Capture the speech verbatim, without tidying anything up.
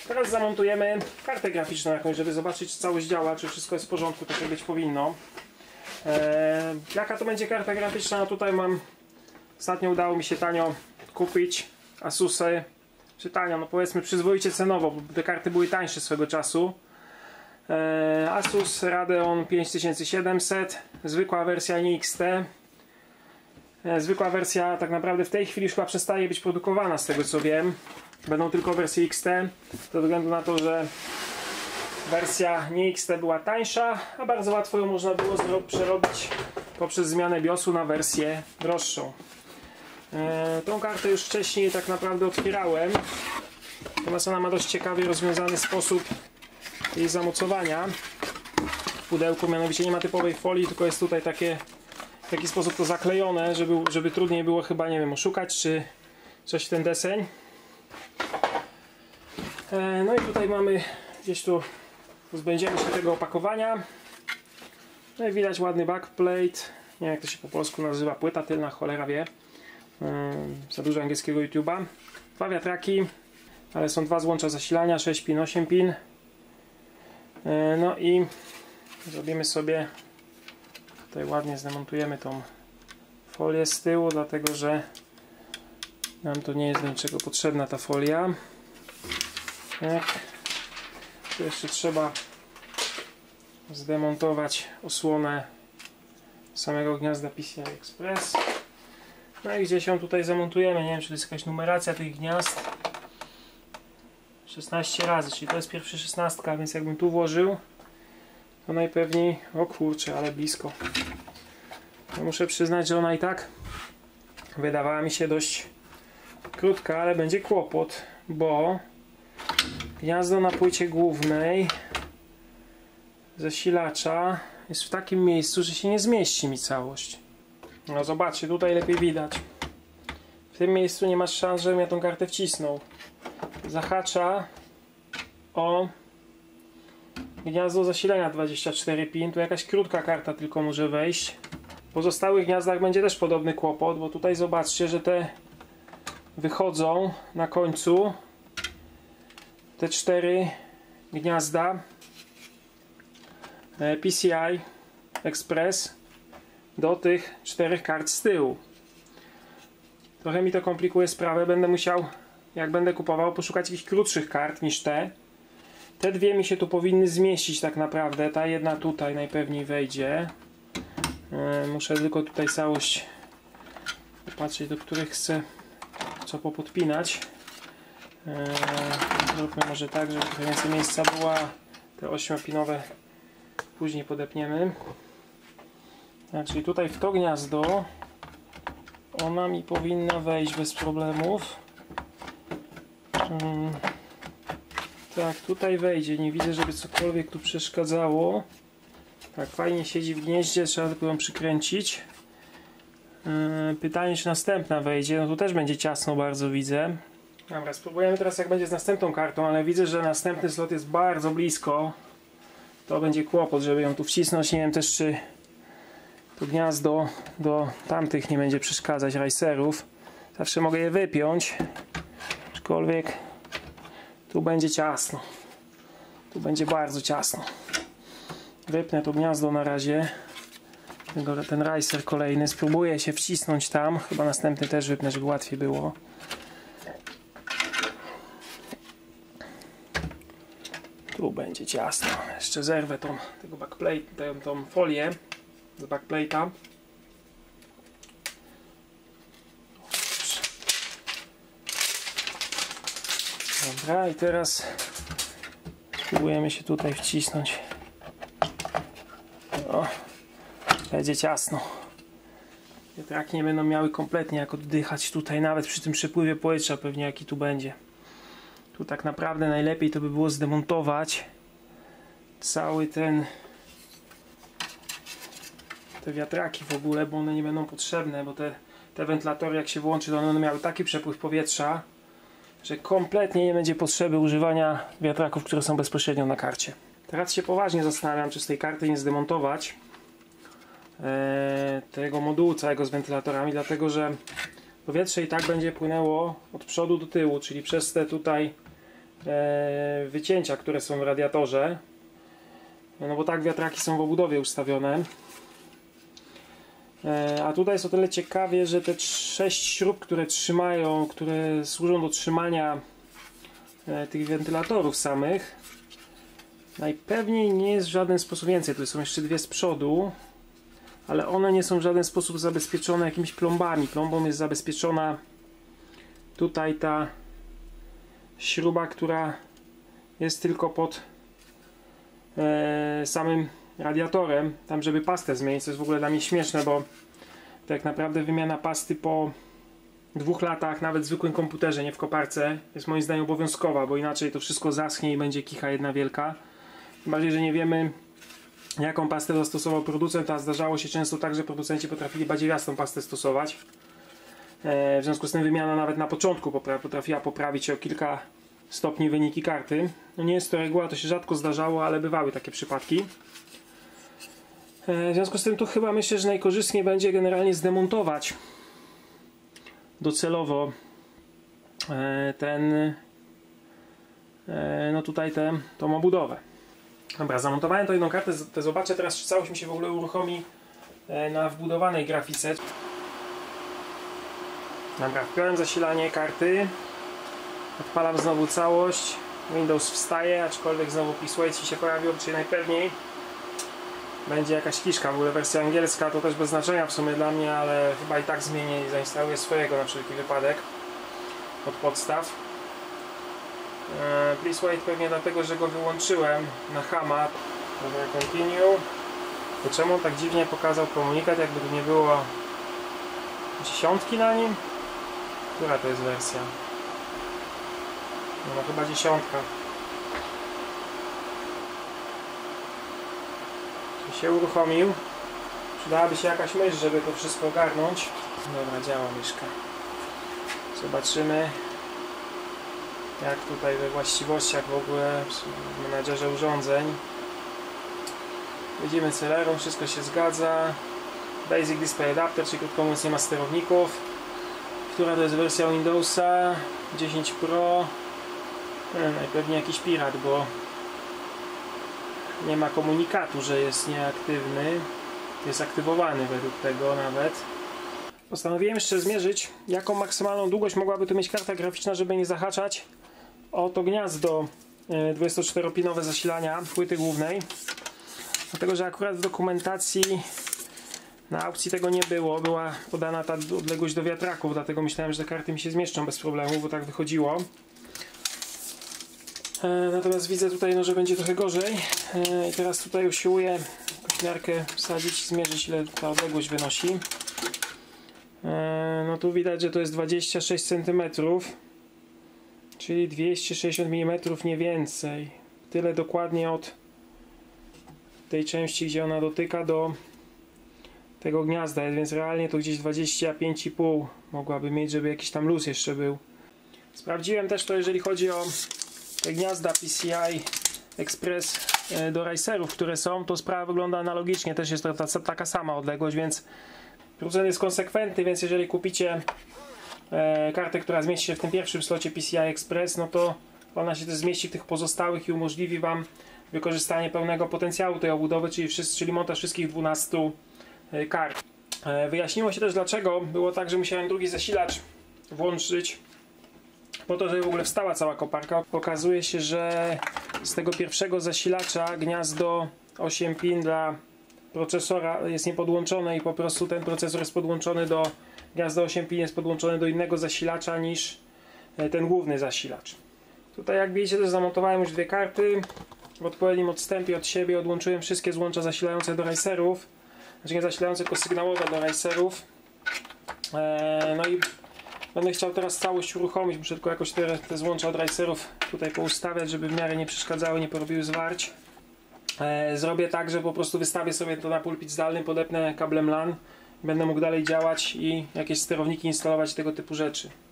Teraz zamontujemy kartę graficzną jakąś, żeby zobaczyć, czy całość działa, czy wszystko jest w porządku, tak jak być powinno. Eee, jaka to będzie karta graficzna? No tutaj mam, ostatnio udało mi się tanio kupić Asusy, czy tanio, no powiedzmy przyzwoicie cenowo, bo te karty były tańsze swego czasu. Eee, Asus Radeon pięć tysięcy siedemset, zwykła wersja N X T. Eee, zwykła wersja tak naprawdę w tej chwili już chyba przestaje być produkowana, z tego co wiem. Będą tylko wersje X T, ze względu na to, że wersja nie X T była tańsza, a bardzo łatwo ją można było przerobić poprzez zmianę biosu na wersję droższą. E, tą kartę już wcześniej tak naprawdę otwierałem, natomiast ona ma dość ciekawie rozwiązany sposób jej zamocowania w pudełku, mianowicie nie ma typowej folii, tylko jest tutaj takie, w taki sposób to zaklejone, żeby, żeby trudniej było chyba, nie wiem, oszukać czy coś w ten deseń. E, no i tutaj mamy gdzieś tu, pozbędziemy się tego opakowania. No i widać ładny backplate, nie wiem jak to się po polsku nazywa, płyta tylna, cholera wie. Za dużo angielskiego YouTube'a. Dwa wiatraki, ale są dwa złącza zasilania, sześć pin, osiem pin. No i zrobimy sobie, tutaj ładnie zdemontujemy tą folię z tyłu, dlatego że nam to nie jest do niczego potrzebna ta folia. Tak. Tu jeszcze trzeba zdemontować osłonę samego gniazda P C I Express. No i gdzieś ją tutaj zamontujemy, nie wiem czy to jest jakaś numeracja tych gniazd. szesnaście razy, czyli to jest pierwszy szesnastka, więc jakbym tu włożył, to najpewniej, o kurczę, ale blisko. No muszę przyznać, że ona i tak wydawała mi się dość krótka, ale będzie kłopot, bo gniazdo na płycie głównej zasilacza jest w takim miejscu, że się nie zmieści mi całość. No zobaczcie, tutaj lepiej widać. W tym miejscu nie masz szans, żebym ja tą kartę wcisnął. Zahacza o gniazdo zasilania dwadzieścia cztery pin. Tu jakaś krótka karta tylko może wejść. W pozostałych gniazdach będzie też podobny kłopot, bo tutaj zobaczcie, że te wychodzą na końcu te cztery gniazda P C I Express do tych czterech kart z tyłu. Trochę mi to komplikuje sprawę, będę musiał, jak będę kupował, poszukać jakichś krótszych kart niż te. Te dwie mi się tu powinny zmieścić tak naprawdę, ta jedna tutaj najpewniej wejdzie. Muszę tylko tutaj całość popatrzeć, do których chcę co popodpinać. Zróbmy może tak, żeby trochę więcej miejsca była. Te ośmiopinowe później podepniemy. Tak, czyli tutaj w to gniazdo ona mi powinna wejść bez problemów. Hmm. Tak, tutaj wejdzie. Nie widzę, żeby cokolwiek tu przeszkadzało. Tak, fajnie siedzi w gnieździe, trzeba tylko ją przykręcić. Yy, pytanie, czy następna wejdzie. No tu też będzie ciasno, bardzo widzę. Dobra, spróbujemy teraz jak będzie z następną kartą, ale widzę, że następny slot jest bardzo blisko. To będzie kłopot, żeby ją tu wcisnąć. Nie wiem też, czy to gniazdo do tamtych nie będzie przeszkadzać racerów. Zawsze mogę je wypiąć, aczkolwiek tu będzie ciasno. Tu będzie bardzo ciasno. Wypnę to gniazdo na razie. Ten racer kolejny. Spróbuję się wcisnąć tam. Chyba następny też wypnę, żeby łatwiej było. Tu będzie ciasno. Jeszcze zerwę tą, tego backplate, tą, tą folię z backplate'a. Dobra, i teraz spróbujemy się tutaj wcisnąć. O, będzie ciasno. Wiatraki nie będą miały kompletnie jak oddychać tutaj, nawet przy tym przepływie powietrza pewnie jaki tu będzie. Tu tak naprawdę najlepiej to by było zdemontować cały ten te wiatraki w ogóle, bo one nie będą potrzebne, bo te, te wentylatory jak się włączy, to one będą miały taki przepływ powietrza, że kompletnie nie będzie potrzeby używania wiatraków, które są bezpośrednio na karcie. Teraz się poważnie zastanawiam, czy z tej karty nie zdemontować e, tego modułu całego z wentylatorami, dlatego że powietrze i tak będzie płynęło od przodu do tyłu, czyli przez te tutaj e, wycięcia, które są w radiatorze. No bo tak wiatraki są w obudowie ustawione. E, a tutaj jest o tyle ciekawie, że te sześć śrub, które trzymają, które służą do trzymania e, tych wentylatorów samych, najpewniej nie jest w żaden sposób więcej. Tu są jeszcze dwie z przodu, ale one nie są w żaden sposób zabezpieczone jakimiś plombami. Plombą jest zabezpieczona tutaj ta śruba, która jest tylko pod e, samym radiatorem, tam żeby pastę zmienić, co jest w ogóle dla mnie śmieszne, bo tak naprawdę wymiana pasty po dwóch latach, nawet w zwykłym komputerze, nie w koparce, jest moim zdaniem obowiązkowa, bo inaczej to wszystko zaschnie i będzie kicha jedna wielka. Tym bardziej, że nie wiemy, jaką pastę zastosował producent, a zdarzało się często tak, że producenci potrafili badziewiastą pastę stosować. E, w związku z tym wymiana nawet na początku popra potrafiła poprawić o kilka stopni wyniki karty. No nie jest to reguła, to się rzadko zdarzało, ale bywały takie przypadki. E, w związku z tym tu chyba myślę, że najkorzystniej będzie generalnie zdemontować docelowo e, ten e, no tutaj tę tą obudowę. Dobra, zamontowałem to jedną kartę, to zobaczę teraz, czy całość mi się w ogóle uruchomi na wbudowanej grafice. Dobra, wpiąłem zasilanie karty, odpalam znowu całość, Windows wstaje, aczkolwiek znowu PeaceWait się pojawił, czyli najpewniej będzie jakaś kiszka, w ogóle wersja angielska to też bez znaczenia w sumie dla mnie, ale chyba i tak zmienię i zainstaluję swojego na wszelki wypadek od podstaw. PeaceWait pewnie dlatego, że go wyłączyłem na hama. Dobra, continue. To czemu on tak dziwnie pokazał komunikat, jakby tu nie było dziesiątki na nim? Która to jest wersja? No, no chyba dziesiątka. Czy się uruchomił? Przydałaby się jakaś myśl, żeby to wszystko ogarnąć. Dobra, działa myszka. Zobaczymy, jak tutaj we właściwościach w ogóle w menadżerze urządzeń. Widzimy Celeron, wszystko się zgadza. Basic Display Adapter, czyli krótko mówiąc nie ma sterowników. Która to jest wersja Windowsa? dziesięć Pro. E, najpewniej jakiś pirat, bo nie ma komunikatu, że jest nieaktywny. Jest aktywowany według tego nawet. Postanowiłem jeszcze zmierzyć, jaką maksymalną długość mogłaby tu mieć karta graficzna, żeby nie zahaczać o to gniazdo dwudziestoczteropinowe zasilania płyty głównej. Dlatego, że akurat w dokumentacji na aukcji tego nie było. Była podana ta odległość do wiatraków, dlatego myślałem, że te karty mi się zmieszczą bez problemu, bo tak wychodziło. Natomiast widzę tutaj, no, że będzie trochę gorzej. I teraz tutaj usiłuję kośmiarkę wsadzić i zmierzyć, ile ta odległość wynosi. No tu widać, że to jest dwadzieścia sześć centymetrów, czyli dwieście sześćdziesiąt milimetrów, nie więcej. Tyle dokładnie od tej części, gdzie ona dotyka, do tego gniazda jest, więc realnie to gdzieś dwadzieścia pięć i pół mogłaby mieć, żeby jakiś tam luz jeszcze był. Sprawdziłem też to, jeżeli chodzi o te gniazda P C I Express do racerów, które są, to sprawa wygląda analogicznie, też jest to ta, taka sama odległość, więc producent jest konsekwentny, więc jeżeli kupicie e, kartę, która zmieści się w tym pierwszym slocie P C I Express, no to ona się też zmieści w tych pozostałych i umożliwi Wam wykorzystanie pełnego potencjału tej obudowy, czyli, wszyscy, czyli montaż wszystkich dwunastu e, kart. E, wyjaśniło się też, dlaczego było tak, że musiałem drugi zasilacz włączyć po to, żeby w ogóle wstała cała koparka. Okazuje się, że z tego pierwszego zasilacza gniazdo osiem pin dla procesora jest niepodłączone i po prostu ten procesor jest podłączony do gniazda osiem pin, jest podłączony do innego zasilacza niż ten główny zasilacz. Tutaj, jak widzicie, też zamontowałem już dwie karty. W odpowiednim odstępie od siebie odłączyłem wszystkie złącza zasilające do racerów, znaczy nie zasilające, tylko sygnałowe do racerów. Eee, no i będę chciał teraz całość uruchomić, muszę tylko jakoś te, te złącza od racerów tutaj poustawiać, żeby w miarę nie przeszkadzały, nie porobiły zwarć. E, zrobię tak, że po prostu wystawię sobie to na pulpit zdalny, podepnę kablem LAN, będę mógł dalej działać i jakieś sterowniki instalować, tego typu rzeczy.